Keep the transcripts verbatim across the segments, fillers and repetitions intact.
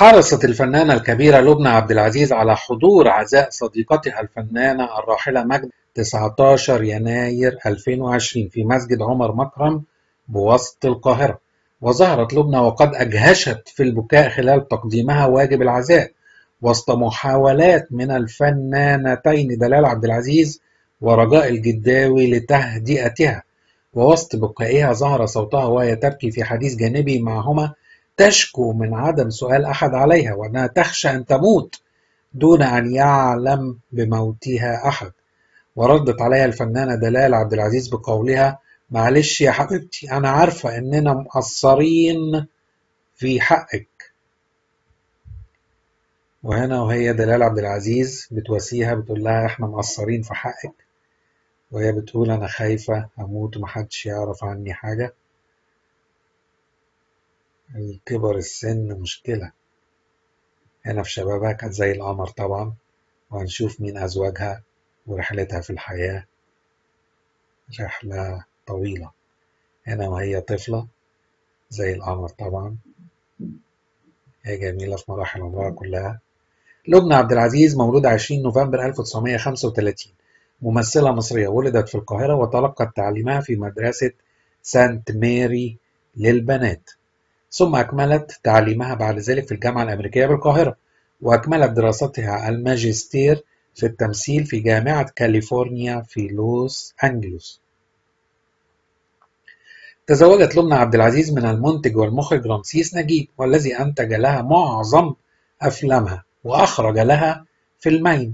حرصت الفنانة الكبيرة لبنى عبد العزيز على حضور عزاء صديقتها الفنانة الراحلة ماجدة تسعة عشر يناير ألفين وعشرين في مسجد عمر مكرم بوسط القاهرة. وظهرت لبنى وقد أجهشت في البكاء خلال تقديمها واجب العزاء وسط محاولات من الفنانتين دلال عبد العزيز ورجاء الجداوي لتهدئتها. ووسط بكائها ظهر صوتها وهي تبكي في حديث جانبي معهما، تشكو من عدم سؤال أحد عليها وأنها تخشى أن تموت دون أن يعلم بموتها أحد. وردت عليها الفنانة دلال عبد العزيز بقولها: معلش يا حبيبتي، أنا عارفة إننا مقصرين في حقك. وهنا وهي دلال عبد العزيز بتواسيها بتقول لها إحنا مقصرين في حقك، وهي بتقول أنا خايفة أموت ومحدش يعرف عني حاجة. كبر السن مشكلة. هنا في شبابها كانت زي القمر طبعا، وهنشوف مين أزواجها ورحلتها في الحياة رحلة طويلة. هنا وهي طفلة زي القمر طبعا، هي جميلة في مراحل عمرها كلها. لبنى عبد العزيز مولودة عشرين نوفمبر ألف وتسعمائة وخمسة وثلاثين، ممثلة مصرية، ولدت في القاهرة وتلقت تعليمها في مدرسة سانت ماري للبنات، ثم أكملت تعليمها بعد ذلك في الجامعة الأمريكية بالقاهرة، وأكملت دراستها الماجستير في التمثيل في جامعة كاليفورنيا في لوس أنجلوس. تزوجت لبنى عبد العزيز من المنتج والمخرج رمسيس نجيب، والذي أنتج لها معظم أفلامها وأخرج لها فيلمين.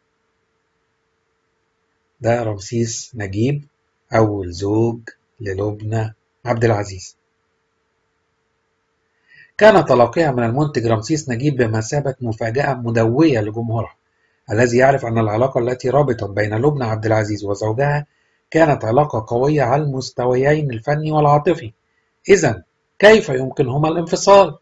ده رمسيس نجيب أول زوج للبنى عبد العزيز. كان تلقيها من المنتج رمسيس نجيب بمثابة مفاجأة مدوية لجمهورها، الذي يعرف أن العلاقة التي ربطت بين لبنى عبد العزيز وزوجها كانت علاقة قوية على المستويين الفني والعاطفي. إذن كيف يمكنهما الانفصال؟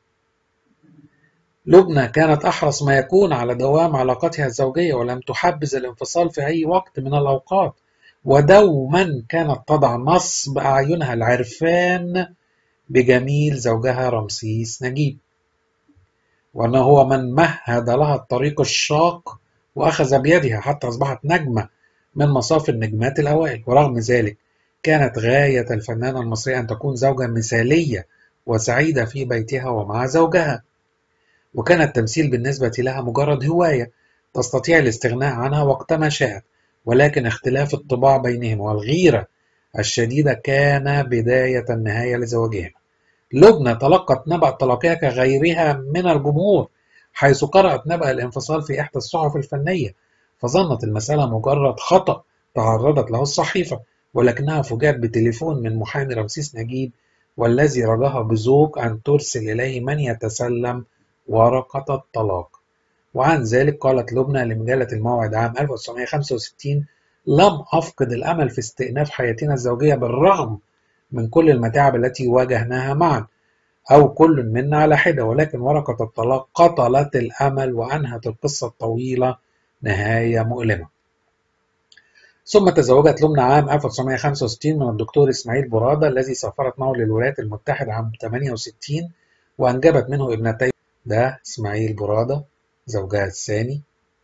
لبنى كانت أحرص ما يكون على دوام علاقتها الزوجية ولم تحبذ الانفصال في أي وقت من الأوقات، ودوما كانت تضع نصب أعينها العرفان بجميل زوجها رمسيس نجيب، وأنه هو من مهد لها الطريق الشاق وأخذ بيدها حتى أصبحت نجمة من مصاف النجمات الأوائل. ورغم ذلك كانت غاية الفنانة المصرية أن تكون زوجة مثالية وسعيدة في بيتها ومع زوجها، وكان التمثيل بالنسبة لها مجرد هواية تستطيع الاستغناء عنها وقتما شاءت، ولكن اختلاف الطباع بينهم والغيرة الشديدة كان بداية النهاية لزواجهم. لبنى تلقت نبأ طلاقها كغيرها من الجمهور، حيث قرأت نبأ الانفصال في إحدى الصحف الفنية فظنت المسألة مجرد خطأ تعرضت له الصحيفة، ولكنها فوجئت بتليفون من محامي رمسيس نجيب، والذي رجاها بذوق أن ترسل إليه من يتسلم ورقة الطلاق. وعن ذلك قالت لبنى لمجلة الموعد عام ألف وتسعمائة وخمسة وستين: لم أفقد الأمل في استئناف حياتنا الزوجية بالرغم من كل المتاعب التي واجهناها معا أو كل منا على حدة، ولكن ورقة الطلاق قتلت الأمل وأنهت القصة الطويلة نهاية مؤلمة. ثم تزوجت لبنى عام ألف وتسعمائة وخمسة وستين من الدكتور إسماعيل برادة الذي سافرت معه للولايات المتحدة عام ثمانية وستين، وأنجبت منه ابنتين. ده إسماعيل برادة زوجها الثاني،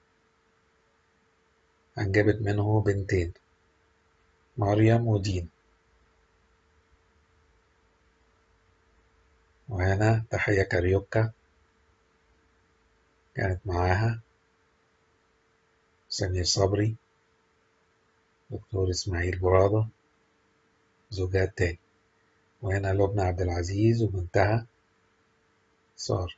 أنجبت منه بنتين مريم ودين. وهنا تحية كاريوكا كانت معاها، سمير صبري، دكتور إسماعيل برادة زوجها التاني. وهنا لبنى عبد العزيز وبنتها سارة.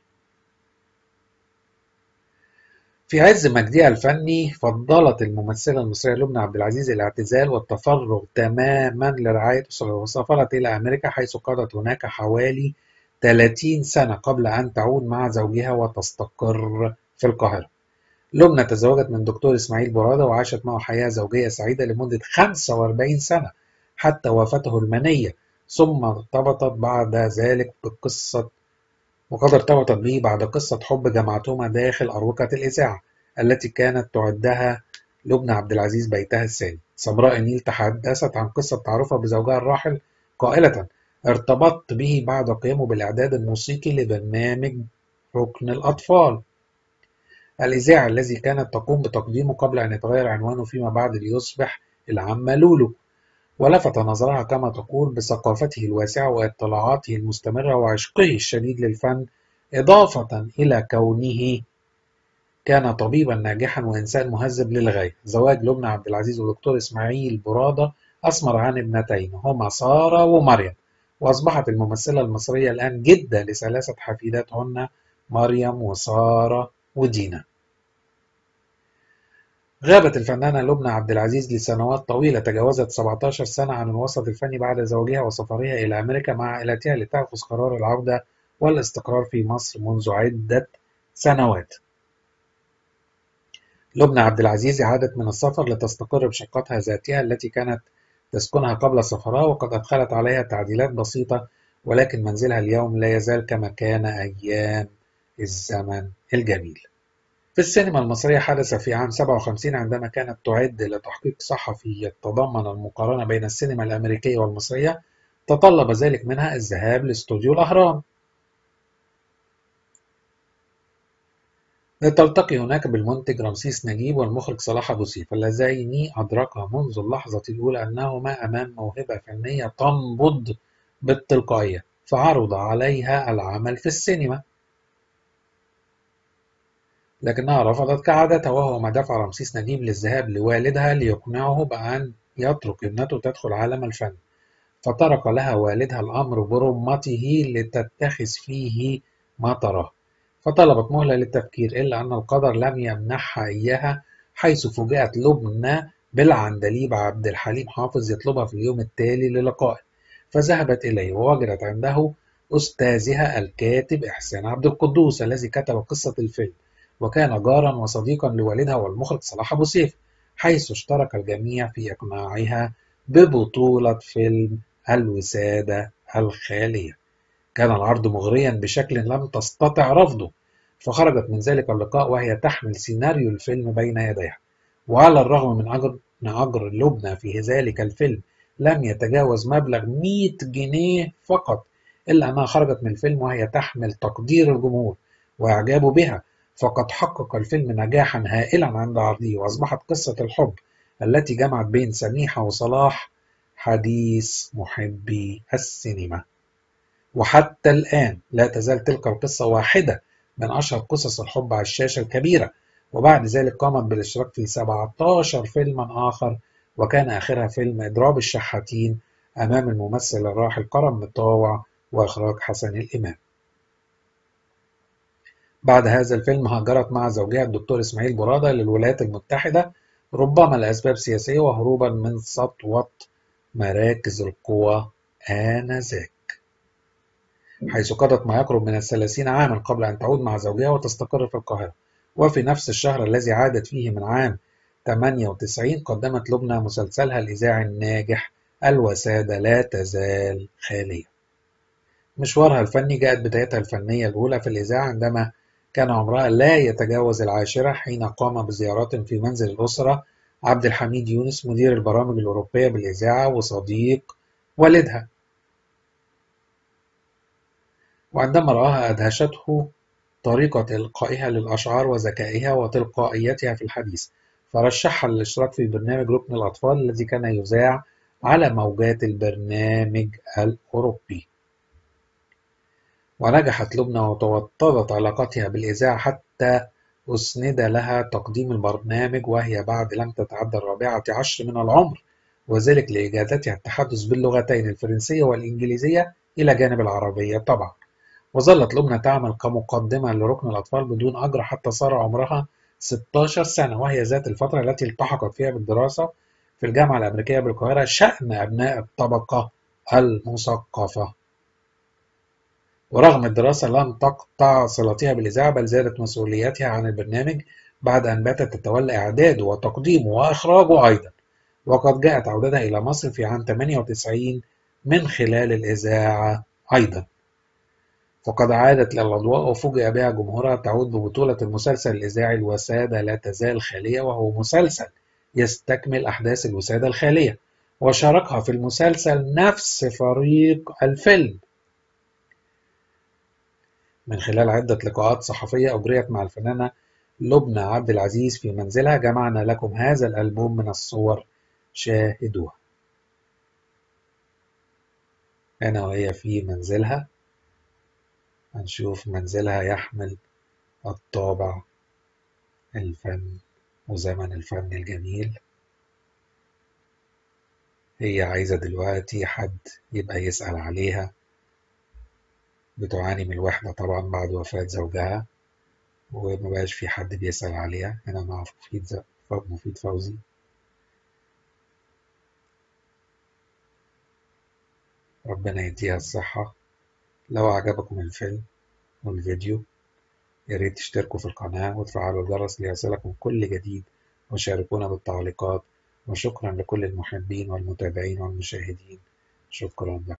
في عز مجدها الفني فضلت الممثلة المصرية لبنى عبد العزيز الاعتزال والتفرغ تماما لرعاية أسرتها، وسافرت إلى أمريكا حيث قضت هناك حوالي ثلاثين سنة قبل أن تعود مع زوجها وتستقر في القاهرة. لبنى تزوجت من دكتور إسماعيل برادة وعاشت معه حياة زوجية سعيدة لمدة خمسة وأربعين سنة حتى وفاته المنية، ثم ارتبطت بعد ذلك بقصة وقد ارتبطت به بعد قصة حب جمعتهما داخل أروقة الإذاعة التي كانت تعدها لبنى عبد العزيز بيتها الثاني. سمراء النيل تحدثت عن قصة تعرفها بزوجها الراحل قائلة: ارتبطت به بعد قيامه بالإعداد الموسيقي لبرنامج ركن الأطفال، الإذاعي الذي كانت تقوم بتقديمه قبل أن يتغير عنوانه فيما بعد ليصبح العمة لولو، ولفت نظرها كما تقول بثقافته الواسعة واطلاعاته المستمرة وعشقه الشديد للفن، إضافة إلى كونه كان طبيبا ناجحا وإنسان مهذب للغاية. زواج لبنى عبد العزيز والدكتور إسماعيل برادة أثمر عن ابنتين هما سارة ومريم، وأصبحت الممثلة المصرية الآن جدة لثلاثة حفيدات هن مريم وسارة ودينا. غابت الفنانة لبنى عبد العزيز لسنوات طويلة تجاوزت سبعتاشر سنة عن الوسط الفني بعد زواجها وسفرها إلى أمريكا مع عائلتها لتأخذ قرار العودة والاستقرار في مصر منذ عدة سنوات. لبنى عبد العزيز عادت من السفر لتستقر بشقتها ذاتها التي كانت تسكنها قبل سفرها، وقد أدخلت عليها تعديلات بسيطة، ولكن منزلها اليوم لا يزال كما كان أيام الزمن الجميل. في السينما المصرية حدث في عام سبعة وخمسين عندما كانت تعد لتحقيق صحفي يتضمن المقارنة بين السينما الأمريكية والمصرية، تطلب ذلك منها الذهاب لاستوديو الأهرام لتلتقي هناك بالمنتج رمسيس نجيب والمخرج صلاح أبو سيف، اللذين أدركا منذ اللحظة الأولى أنهما أمام موهبة فنية تنبض بالتلقائية، فعرض عليها العمل في السينما، لكنها رفضت كعادتها، وهو ما دفع رمسيس نجيب للذهاب لوالدها ليقنعه بأن يترك ابنته تدخل عالم الفن، فترك لها والدها الأمر برمته لتتخذ فيه ما تراه، فطلبت مهلة للتفكير، إلا أن القدر لم يمنحها إياها، حيث فوجئت لبنى بالعندليب عبد الحليم حافظ يطلبها في اليوم التالي للقائه، فذهبت إليه ووجدت عنده أستاذها الكاتب إحسان عبد القدوس الذي كتب قصة الفيلم، وكان جارا وصديقا لوالدها والمخرج صلاح أبو سيف، حيث اشترك الجميع في إقناعها ببطولة فيلم الوسادة الخالية. كان العرض مغريا بشكل لم تستطع رفضه، فخرجت من ذلك اللقاء وهي تحمل سيناريو الفيلم بين يديها، وعلى الرغم من أجر, من أجر لبنى في ذلك الفيلم لم يتجاوز مبلغ مئة جنيه فقط، إلا أنها خرجت من الفيلم وهي تحمل تقدير الجمهور وإعجابه بها، فقد حقق الفيلم نجاحا هائلا عند عرضه، وأصبحت قصة الحب التي جمعت بين سميحة وصلاح حديث محبي السينما. وحتى الآن لا تزال تلك القصة واحدة من أشهر قصص الحب على الشاشة الكبيرة، وبعد ذلك قامت بالاشتراك في سبعتاشر فيلما آخر، وكان آخرها فيلم إضراب الشحاتين أمام الممثل الراحل كرم مطاوع وإخراج حسن الإمام. بعد هذا الفيلم هاجرت مع زوجها الدكتور إسماعيل برادة للولايات المتحدة، ربما لأسباب سياسية وهروبا من سطوة مراكز القوى آنذاك، حيث قضت ما يقرب من الثلاثين عاما قبل أن تعود مع زوجها وتستقر في القاهرة. وفي نفس الشهر الذي عادت فيه من عام ثمانية وتسعين قدمت لبنى مسلسلها الإذاعي الناجح الوسادة لا تزال خالية. مشوارها الفني جاءت بدايتها الفنية الأولى في الإذاعة عندما كان عمرها لا يتجاوز العاشرة، حين قام بزيارات في منزل الأسرة عبد الحميد يونس مدير البرامج الأوروبية بالإذاعة وصديق والدها، وعندما رآها أدهشته طريقة إلقائها للأشعار وذكائها وتلقائيتها في الحديث، فرشحها للاشتراك في برنامج ركن الأطفال الذي كان يذاع على موجات البرنامج الأوروبي. ونجحت لبنى وتوطدت علاقتها بالإذاعة حتى أسند لها تقديم البرنامج وهي بعد لم تتعدى الرابعة عشر من العمر، وذلك لإجادتها التحدث باللغتين الفرنسية والإنجليزية إلى جانب العربية طبعا. وظلت لبنى تعمل كمقدمة لركن الأطفال بدون أجر حتى صار عمرها ستاشر سنة، وهي ذات الفترة التي التحقت فيها بالدراسة في الجامعة الأمريكية بالقاهرة شأن أبناء الطبقة المثقفة. ورغم الدراسة لم تقطع صلتها بالإذاعة، بل زادت مسؤولياتها عن البرنامج بعد أن باتت تتولى إعداده وتقديمه وإخراجه أيضا، وقد جاءت عودتها إلى مصر في عام ثمانية وتسعين من خلال الإذاعة أيضا، فقد عادت إلى الأضواء وفوجئ بها جمهورها تعود ببطولة المسلسل الإذاعي الوسادة لا تزال خالية، وهو مسلسل يستكمل أحداث الوسادة الخالية، وشاركها في المسلسل نفس فريق الفيلم من خلال عدة لقاءات صحفية أجريت مع الفنانة لبنى عبد العزيز في منزلها جمعنا لكم هذا الألبوم من الصور، شاهدوها. هنا وهي في منزلها، هنشوف منزلها يحمل الطابع الفن وزمن الفن الجميل. هي عايزة دلوقتي حد يبقى يسأل عليها، بتعاني من الوحدة طبعا بعد وفاة زوجها، ومبقاش في حد بيسأل عليها. هنا مع مفيد ز- مفيد فوزي. ربنا يديها الصحة. لو عجبكم الفيلم والفيديو ياريت تشتركوا في القناة وتفعلوا الجرس ليصلكم كل جديد، وشاركونا بالتعليقات. وشكرا لكل المحبين والمتابعين والمشاهدين. شكرا لكم.